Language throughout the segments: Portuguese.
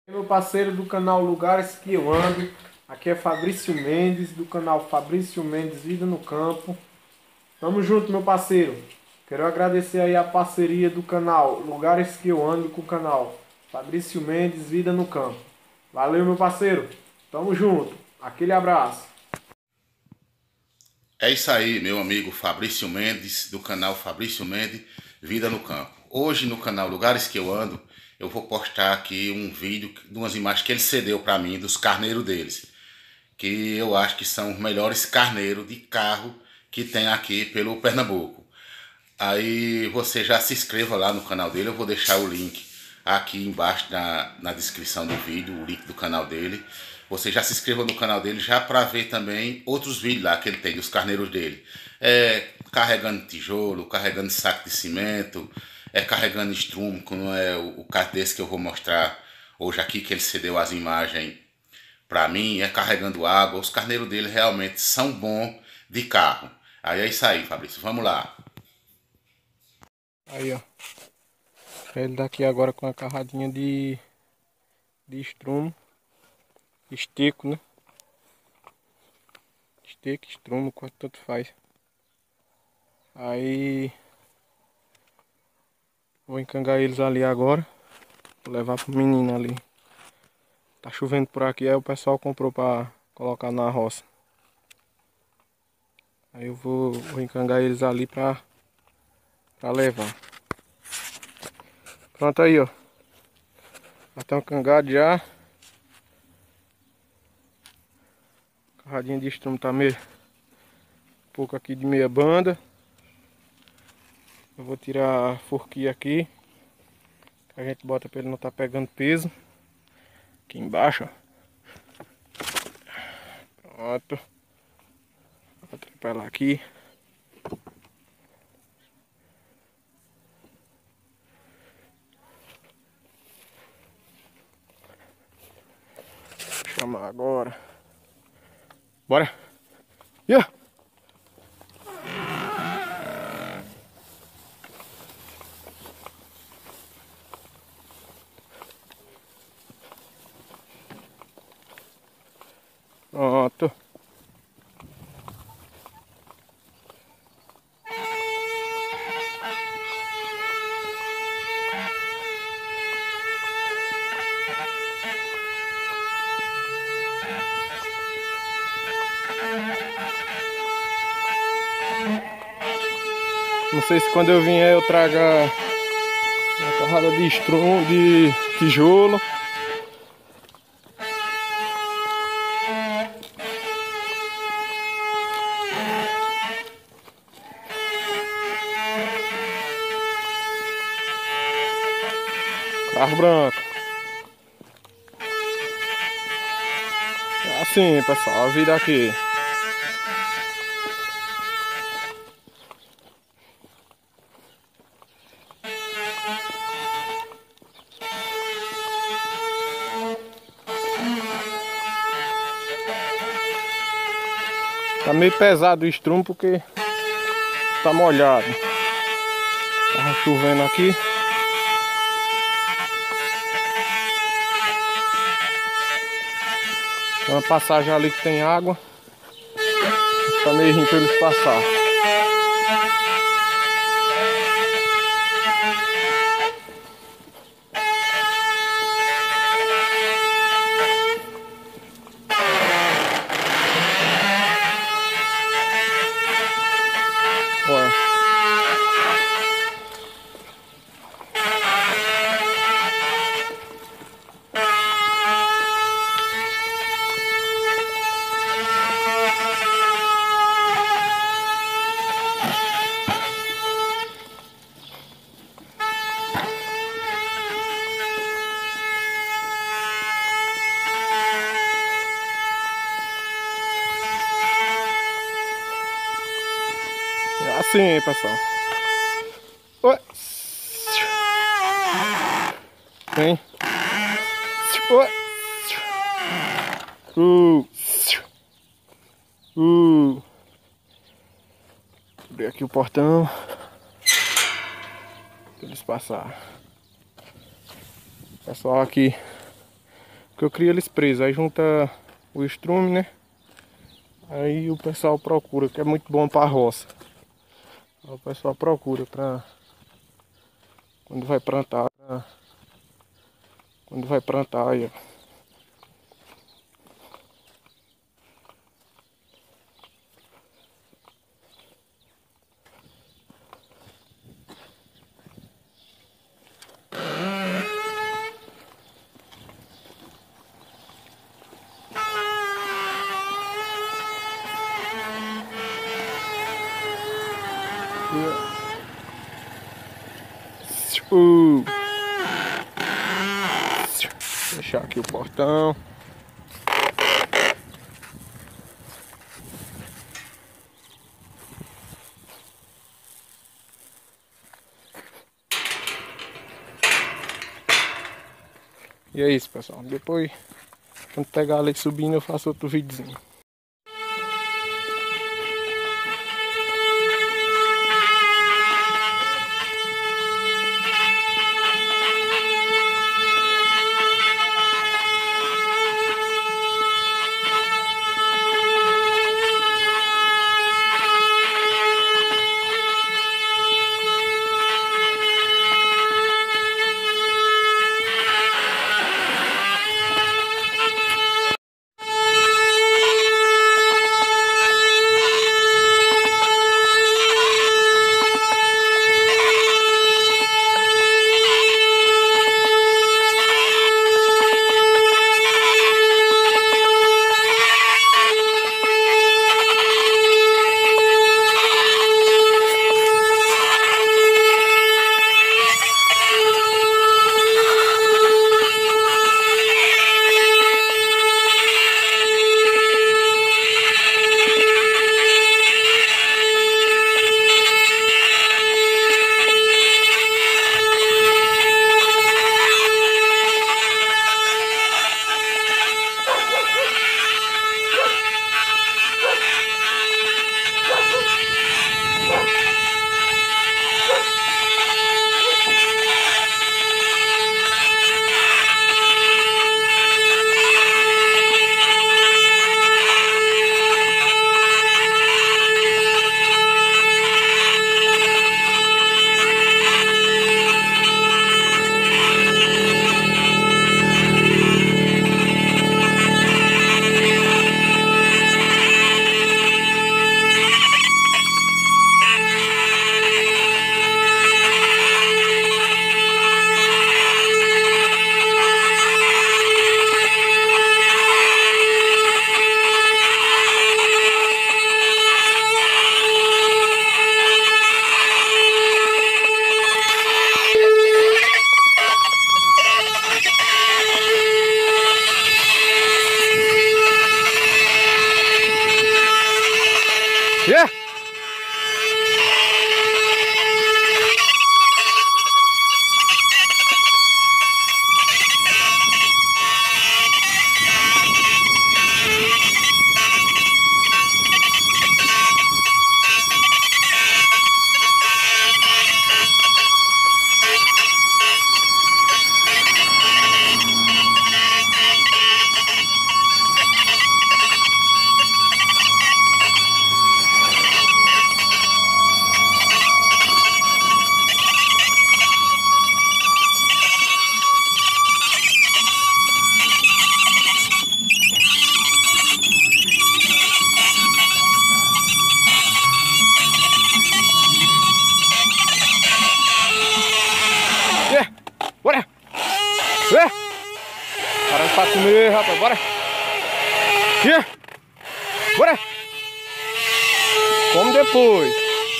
Meu parceiro do canal Lugares que eu ando, aqui é Fabrício Mendes, do canal Fabrício Mendes Vida no Campo. Tamo junto, meu parceiro. Quero agradecer aí a parceria do canal Lugares que eu ando com o canal Fabrício Mendes Vida no Campo. Valeu, meu parceiro. Tamo junto. Aquele abraço. É isso aí, meu amigo Fabrício Mendes, do canal Fabrício Mendes Vida no Campo. Hoje no canal Lugares que eu ando, eu vou postar aqui um vídeo de umas imagens que ele cedeu para mim dos carneiros deles, que eu acho que são os melhores carneiros de carro que tem aqui pelo Pernambuco. Aí você já se inscreva lá no canal dele, eu vou deixar o link aqui embaixo na descrição do vídeo, o link do canal dele. Você já se inscreva no canal dele já para ver também outros vídeos lá que ele tem dos carneiros dele. Carregando tijolo, carregando saco de cimento, carregando estrumo, como é o caso desse que eu vou mostrar hoje aqui, que ele cedeu as imagens para mim, carregando água. Os carneiros dele realmente são bons de carro. Aí é isso aí, Fabrício, vamos lá. Aí, ó. Ele daqui agora com a carradinha de estrumo. Esteco, né? Esteco, estrumo, quanto tanto faz. Aí vou encangar eles ali agora. Vou levar pro menino ali. Tá chovendo por aqui, aí o pessoal comprou pra colocar na roça. Aí eu vou encangar eles ali pra levar. Pronto aí, ó. Já estão cangados já. Carradinha de estrumo tá meio um pouco aqui de meia banda. Eu vou tirar a forquilha aqui, que a gente bota para ele não estar pegando peso. Aqui embaixo, ó. Pronto. Vou atrapelar aqui. Vou chamar agora. Bora. Yeah. Pronto. Não sei se quando eu vier eu traga uma carrada de estrumo, de tijolo. Carro branco. É assim, pessoal, a vida aqui. Tá meio pesado o estrumo porque tá molhado. Tava chovendo aqui. Tem uma passagem ali que tem água. Tá meio ruim pra eles passar. Olha. É assim, pessoal. Oi. Vem. Oi. Abrir aqui o portão pra eles passar. Pessoal aqui Porque eu crio eles presos, aí junta o estrume, né? Aí o pessoal procura, que é muito bom pra roça. Aí o pessoal procura pra quando vai plantar. Quando vai plantar aí, ó. Fechar aqui o portão. E é isso, pessoal. Depois, quando pegar ali subindo, eu faço outro videozinho. Yeah! Bora! Parando pra comer, rapaz, bora! Bora! Come depois!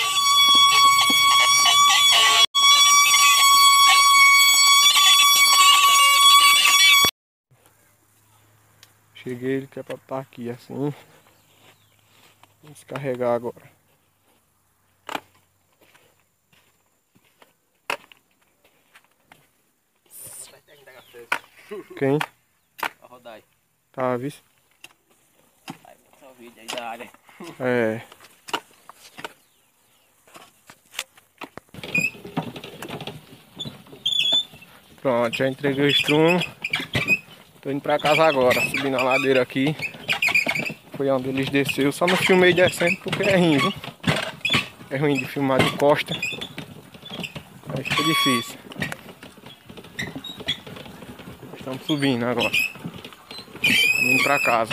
Cheguei, ele quer pra estar aqui assim. Vou descarregar agora. Quem? Ó, rodar aí. Tá, visto? Aí, só vídeo aí da área. É. Pronto, já entreguei o estrumo. Tô indo pra casa agora, subindo a ladeira aqui. Foi onde eles desceram. Só não filmei descendo porque é ruim, viu? É ruim de filmar de costa. Aí fica difícil. Estamos subindo agora. Indo pra casa.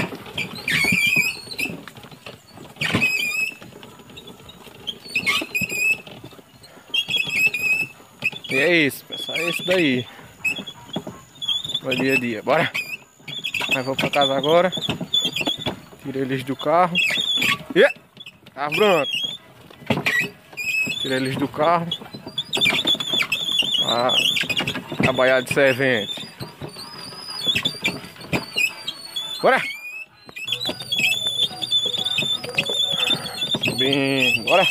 E é isso, pessoal. É isso daí. O dia a dia. Bora! Mas vou pra casa agora. Tirei eles do carro. Carro branco. Tirei eles do carro. Trabalhar de servente. Bora! Subindo. Bora!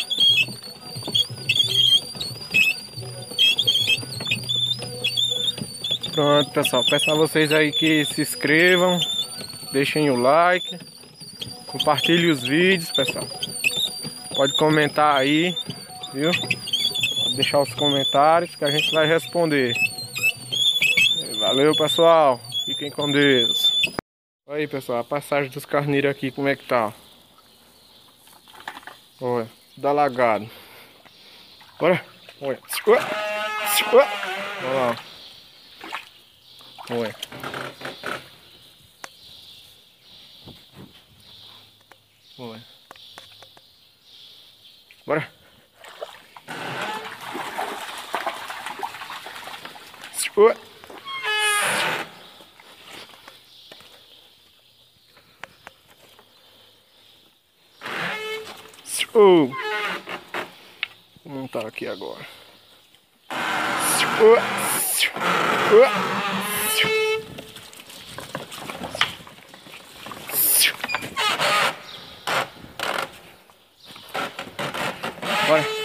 Pronto, pessoal. Peço a vocês aí que se inscrevam. Deixem o like. Compartilhe os vídeos, pessoal. Pode comentar aí, viu? Pode deixar os comentários que a gente vai responder. Valeu, pessoal. Fiquem com Deus. Aí, pessoal, a passagem dos carneiros aqui, como é que tá? Olha, tudo alagado. Bora. Olha. Olha lá. Olha. Olha. Bora. Vou montar aqui agora. Bora.